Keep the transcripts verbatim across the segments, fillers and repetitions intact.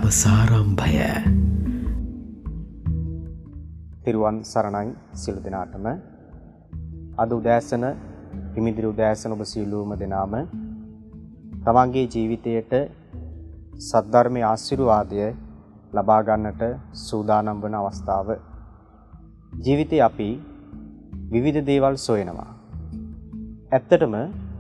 දවසාරම්භය. තිරුවන් සරණයි සියලු දෙනාටම. අද උදෑසන හිමිදිරි උදෑසන ඔබ සියලුම දෙනාම තමන්ගේ ජීවිතයට සද්ධර්මයේ ආශිර්වාදය ලබා ගන්නට සූදානම් වන අවස්ථාව. ජීවිතේ අපි විවිධ දේවල් සොයනවා. ඇත්තටම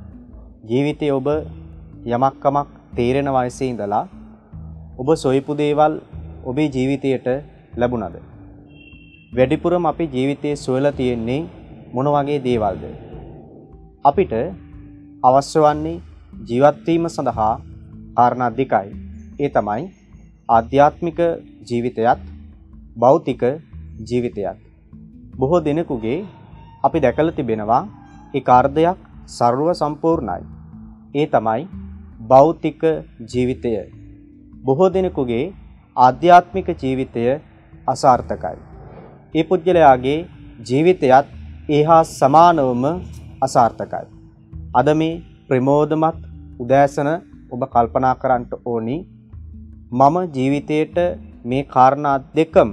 ජීවිතේ ඔබ යමක් කමක් තේරෙන වයසේ ඉඳලා ඔබ සොයපු දේවල් ඔබේ ජීවිතයට ලැබුණද? වැඩිපුරම අපි ජීවිතයේ සොයලා තියෙන්නේ මොන වගේ දේවල්ද? අපිට අවශ්‍ය වන්නේ ජීවත් වීම සඳහා කාරණා දෙකයි. ඒ තමයි ආධ්‍යාත්මික ජීවිතයත් භෞතික ජීවිතයත්. බොහෝ දිනකුගේ අපි දැකලා තිබෙනවා ඒ කාර්යයක් ਸਰව සම්පූර්ණයි. ඒ තමයි භෞතික ජීවිතය. බොහෝ දිනකුගේ ආධ්‍යාත්මික ජීවිතය අසාර්ථකයි. ඒ පුද්ගලයාගේ ජීවිතයත් ඒහා සමානවම අසාර්ථකයි. අද මේ ප්‍රමෝදමත් උදෑසන ඔබ කල්පනා කරන්න ඕනි මම ජීවිතයට මේ කාරණා දෙකම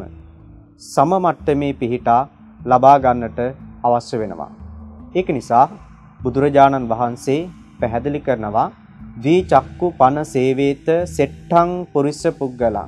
සම මට්ටමේ පිහිටා ලබා ගන්නට අවශ්‍ය වෙනවා. ඒක නිසා බුදුරජාණන් වහන්සේ පැහැදිලි කරනවා දී චක්කු පන සේවේත සෙට්ටං පුරිස පුග්ගලං.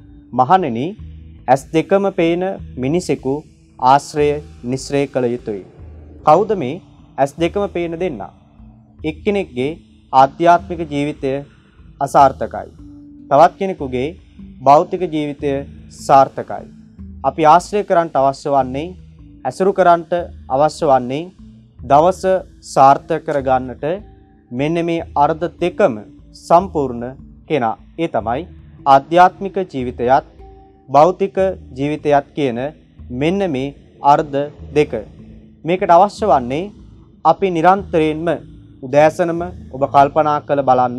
මහණෙනි ඇස් දෙකම පේන මිනිසෙකු ආශ්‍රය නිස්සරේ කළ යුතුය. කවුද මේ ඇස් දෙකම පේන දෙන්නා? එක්කෙනෙක්ගේ ආධ්‍යාත්මික ජීවිතය අසාර්ථකයි. තවත් කෙනෙකුගේ භෞතික ජීවිතය සාර්ථකයි. අපි ආශ්‍රය කරන්නට අවශ්‍ය වන්නේ ඇසුරු කරන්නට අවශ්‍ය වන්නේ දවස සාර්ථක කරගන්නට මෙන්න මේ අර්ධ දෙකම සම්පූර්ණ කෙනා. ඒ තමයි ආධ්‍යාත්මික ජීවිතයත් භෞතික ජීවිතයත් කියන මෙන්න මේ අර්ධ දෙක. මේකට අවශ්‍ය වන්නේ අපි නිරන්තරයෙන්ම උදෑසනම ඔබ කල්පනා කළ බලන්න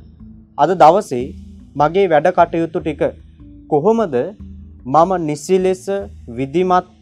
අද දවසේ මගේ වැඩ කටයුතු ටික කොහොමද මම නිසි ලෙස විධිමත්ව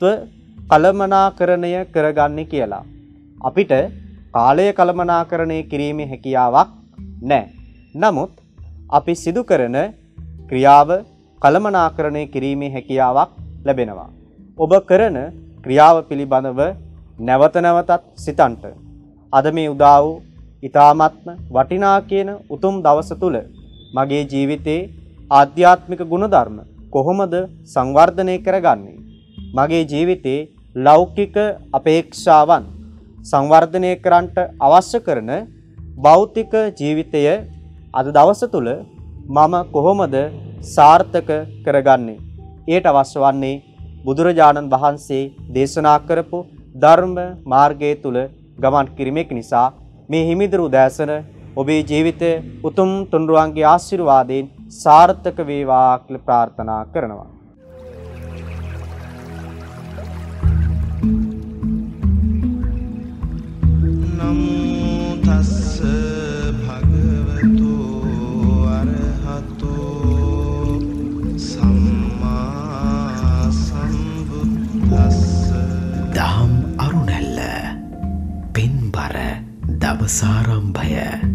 කළමනාකරණය කරගන්නේ කියලා. අපිට කාලය කළමනාකරණය කිරීමේ හැකියාවක් නැහැ. නමුත් අපි සිදු කරන ක්‍රියාව කළමනාකරණය කිරීමේ හැකියාවක් ලැබෙනවා. ඔබ කරන ක්‍රියාව පිළිබඳව නැවත නැවතත් සිතන්ට. අද මේ උදා වූ ඊ타ත්ම වටිනා කියන උතුම් දවස තුල මගේ ජීවිතේ ආධ්‍යාත්මික ගුණධර්ම කොහොමද සංවර්ධනය කරගන්නේ? මගේ ජීවිතේ ලෞකික අපේක්ෂාවන් සංවර්ධනය කරන්නට අවශ්‍ය කරන භෞතික ජීවිතය අද දවස තුල මම කොහොමද සාර්ථක කරගන්නේ? ඊට අවශ්‍ය වන්නේ බුදුරජාණන් වහන්සේ දේශනා කරපු ධර්ම මාර්ගයේ තුල ගමන් කිරීමක් නිසා මේ හිමිදිරි උදෑසන ඔබේ ජීවිතයේ උතුම් තුන්රුවන්ගේ ආශිර්වාදයෙන් සාර්ථක වේවා කියලා ප්‍රාර්ථනා කරනවා. නමෝ තස්ස භගවතු අරහතෝ සම්මා සම්බුද්දස්ස. දහම් අරුණැල්ල පින්බර දවසාරම්භය.